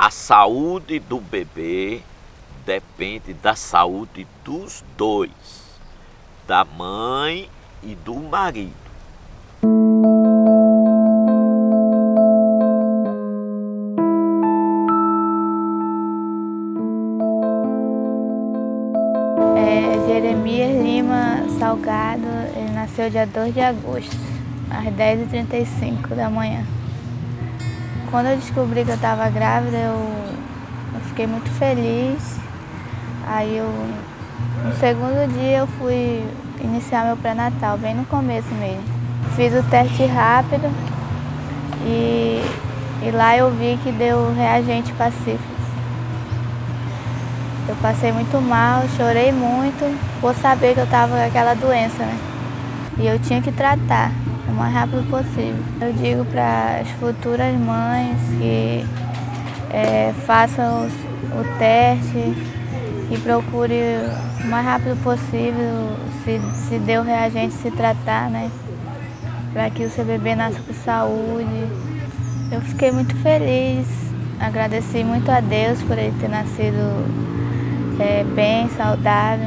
A saúde do bebê depende da saúde dos dois, da mãe e do marido. Jeremias Lima Salgado, ele nasceu dia 2 de agosto, às 10h35 da manhã. Quando eu descobri que eu estava grávida, eu fiquei muito feliz. Aí no segundo dia eu fui iniciar meu pré-natal, bem no começo mesmo. Fiz o teste rápido e lá eu vi que deu reagente para sífilis. Eu passei muito mal, chorei muito por saber que eu estava com aquela doença, né? E eu tinha que tratar o mais rápido possível. Eu digo para as futuras mães que façam o teste, que procure o mais rápido possível, se deu reagente, se tratar, né? Para que o seu bebê nasça com saúde. Eu fiquei muito feliz, agradeci muito a Deus por ele ter nascido bem, saudável.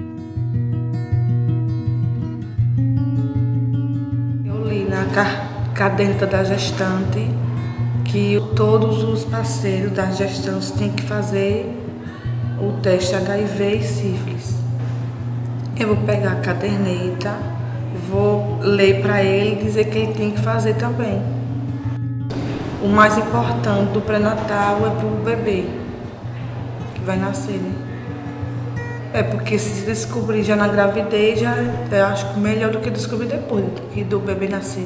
Eu li na caderneta da gestante que todos os parceiros das gestantes têm que fazer o teste HIV e sífilis. Eu vou pegar a caderneta, vou ler para ele e dizer que ele tem que fazer também. O mais importante do pré-natal é para o bebê que vai nascer, né? Porque se descobrir já na gravidez, eu acho que melhor do que descobrir depois do bebê nascer.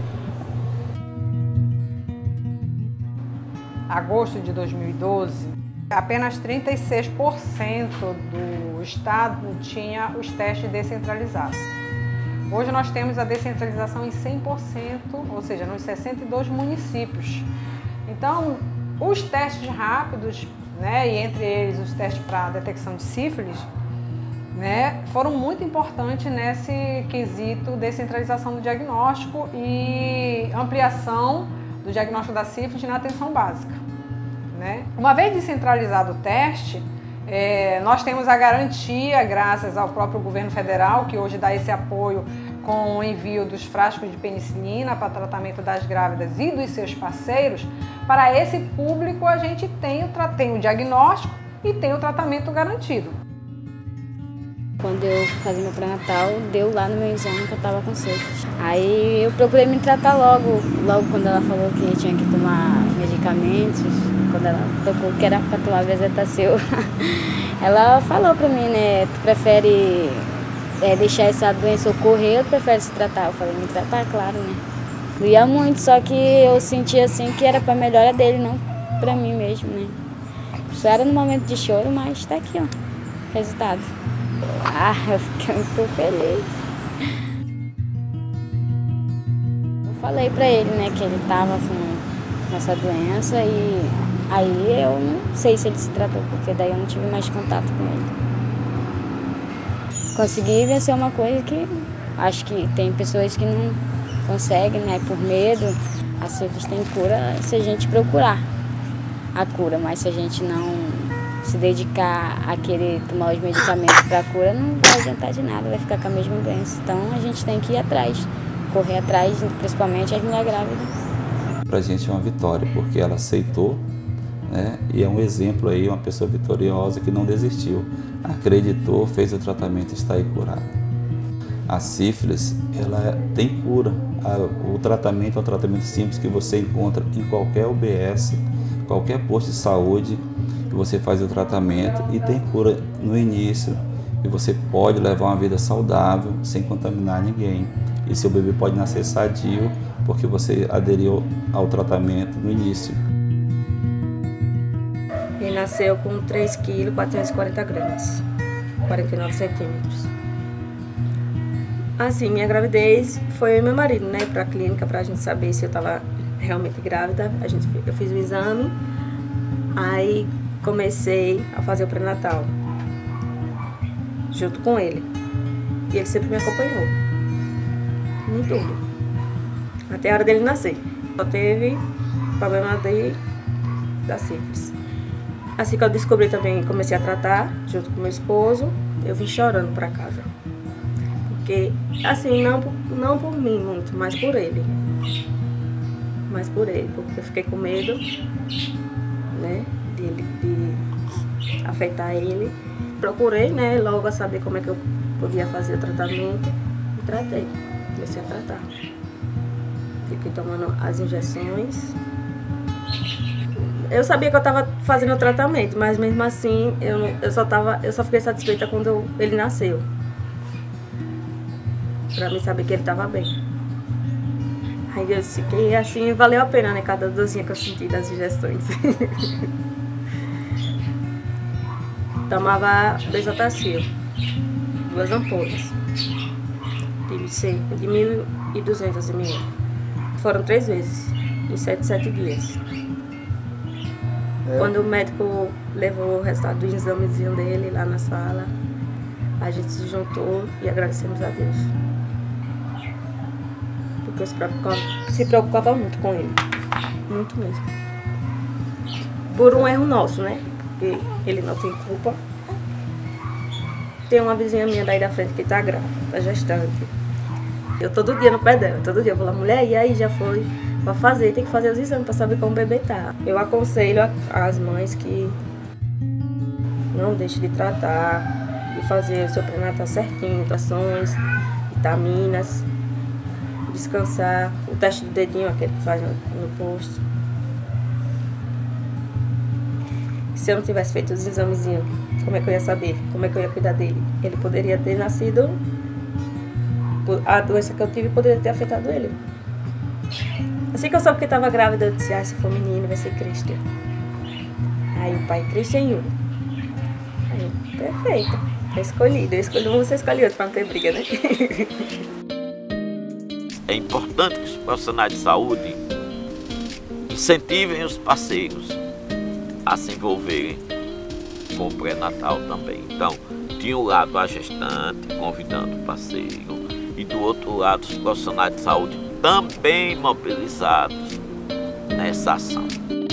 Agosto de 2012, apenas 36% do estado tinha os testes descentralizados. Hoje nós temos a descentralização em 100%, ou seja, nos 62 municípios. Então, os testes rápidos, né, e entre eles os testes para detecção de sífilis, né, foram muito importantes nesse quesito descentralização do diagnóstico e ampliação do diagnóstico da sífilis na atenção básica, né? Uma vez descentralizado o teste, nós temos a garantia, graças ao próprio governo federal, que hoje dá esse apoio com o envio dos frascos de penicilina para tratamento das grávidas e dos seus parceiros. Para esse público a gente tem o diagnóstico e tem o tratamento garantido. Quando eu fui fazer meu pré-natal, deu lá no meu exame que eu estava com sífilis. Aí eu procurei me tratar logo quando ela falou que tinha que tomar medicamentos, quando ela tocou que era para tomar Bezetacil. Ela falou para mim, né, tu prefere deixar essa doença ocorrer ou tu prefere se tratar? Eu falei, me tratar, claro, né. Doía muito, só que eu sentia assim que era para melhora dele, não para mim mesmo, né. Isso era no momento de choro, mas está aqui, ó, resultado. Eu fiquei muito feliz. Eu falei pra ele, né, que ele tava com essa doença e aí eu não sei se ele se tratou, porque daí eu não tive mais contato com ele. Consegui vencer uma coisa que acho que tem pessoas que não conseguem, né, por medo. A sífilis tem cura se a gente procurar a cura, mas se a gente não se dedicar a querer tomar os medicamentos para a cura, não vai adiantar de nada, vai ficar com a mesma doença. Então a gente tem que ir atrás, correr atrás, principalmente as mulheres grávidas. Para a gente é uma vitória, porque ela aceitou, né? E é um exemplo aí, uma pessoa vitoriosa que não desistiu, acreditou, fez o tratamento e está aí curada. A sífilis, ela tem cura. O tratamento é um tratamento simples que você encontra em qualquer UBS, qualquer posto de saúde. Você faz o tratamento e tem cura no início e você pode levar uma vida saudável sem contaminar ninguém e seu bebê pode nascer sadio porque você aderiu ao tratamento no início. Ele nasceu com 3 kg, 440 gramas, 49 centímetros. Assim, minha gravidez foi meu marido, né, para a clínica para a gente saber se eu estava realmente grávida. Eu fiz o exame, aí comecei a fazer o pré-natal junto com ele. E ele sempre me acompanhou em tudo, até a hora dele nascer. Só teve problema da sífilis. Assim que eu descobri também, comecei a tratar, junto com meu esposo, eu vim chorando para casa. Porque, assim, não por mim muito, mas por ele. Mas por ele, porque eu fiquei com medo, né, de afetar ele. Procurei, né, logo a saber como é que eu podia fazer o tratamento e tratei. Comecei a tratar. Fiquei tomando as injeções. Eu sabia que eu estava fazendo o tratamento, mas mesmo assim eu só fiquei satisfeita quando ele nasceu. Pra mim saber que ele estava bem. Aí eu fiquei assim, valeu a pena, né, cada dorzinha que eu senti das injeções. Tomava Bezetacil, 2 ampolas, de 1.200 ml. Foram 3 vezes, em 7 dias. Quando o médico levou o resultado do examezinho dele lá na sala, a gente se juntou e agradecemos a Deus. Porque eu se preocupava muito com ele, muito mesmo. Por um erro nosso, né? Porque ele não tem culpa. Tem uma vizinha minha daí da frente que tá grávida, tá gestante. Eu todo dia no pé dela, todo dia eu vou lá, mulher, e aí já foi pra fazer, tem que fazer os exames pra saber como o bebê tá. Eu aconselho as mães que não deixem de tratar, de fazer o seu pré-natal certinho, ações, vitaminas, descansar, o teste do dedinho, aquele que faz no posto. Se eu não tivesse feito os examezinhos, como é que eu ia saber? Como é que eu ia cuidar dele? Ele poderia ter nascido, a doença que eu tive poderia ter afetado ele. Assim que eu soube que estava grávida, eu disse, se for menino, vai ser Christian. Aí o pai, Christian Yu. Aí, perfeito, escolhido. Eu escolhi um, você escolhe outro, para não ter briga, né? É importante que os profissionais de saúde incentivem os parceiros a se envolverem com o pré-natal também. Então, de um lado a gestante convidando o parceiro e do outro lado os profissionais de saúde também mobilizados nessa ação.